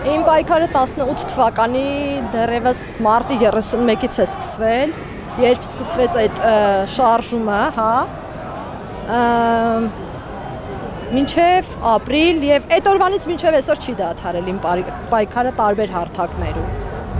Իմ պայքարը 18 թվականի դեռևս մարտի 31-ից է սկսվել, երբ սկսվեց այդ շարժումը, հա, մինչև ապրիլ և այդ օրվանից մինչև այսօր չի դադարել իմ պայքարը տարբեր հարթակներում։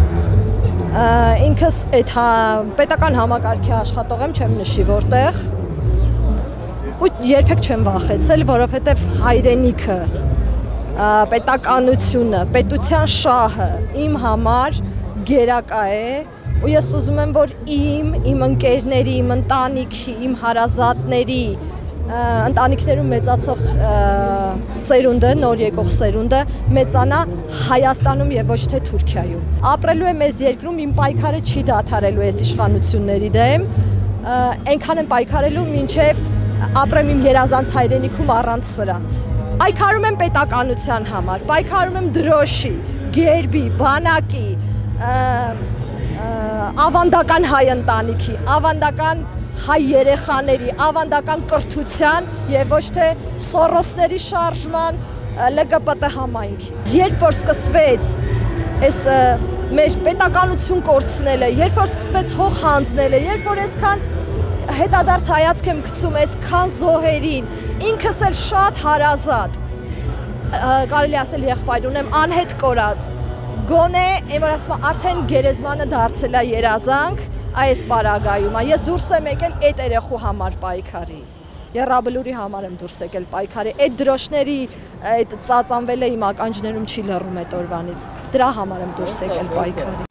Ինքս այդ պետական համակարգի աշխատող եմ, չեմ նշի որտեղ, ու երբեք չեմ վախեցել, որովհետև հայրենիքը, պետականությունը, պետության շահը իմ համար գերակա է, ու ես ուզում եմ, որ իմ ընկերների, իմ ընտանիքի, իմ հարազատների, ընտանիքներում մեծացող սերունդը, նոր եկող սերունդը մեծանա Հայաստանում և ոչ թե Թուրքիայում։ Ապրելու եմ այս երկրում, իմ պայքարը չի դադարելու այս իշխանությունների դեմ, այնքան եմ պայքարելու, մինչև ապրեմ իմ երազանց հայրենիքում առանց սրանց։ Պայքարում եմ պետականության համար, պայքարում եմ դրոշի, գերբի, բանակի, ավանդական հայ ընտանիքի, ավանդական հայ երեխաների, ավանդական կրթության և ոչ թե Սորոսների շարժման ԼԳԲՏ համայնքի։ Երբ որ սկսվեց այս մեր պետականություն կորցնելը, երբ որ սկսվեց հող հանձնելը, երբ որ այսքան հետադարձ հայացք եմ գցում այսքան զոհերին, ինքս էլ շատ հարազատ, կարելի ասել եղբայր ունեմ, անհետ կորած, գոնե, որ ասում արդեն գերեզմանը դարձել է երազանք այս պարագայում, ես դուրս եմ եկել այդ երեխու համար պայքարի, Եռաբլուրի համար եմ դուրս եկել պայքարի, այդ դրոշների ծածանվելը իմ ականջներում չի լռում այդ օրվանից, դրա համար եմ դուրս եկել պայքարի։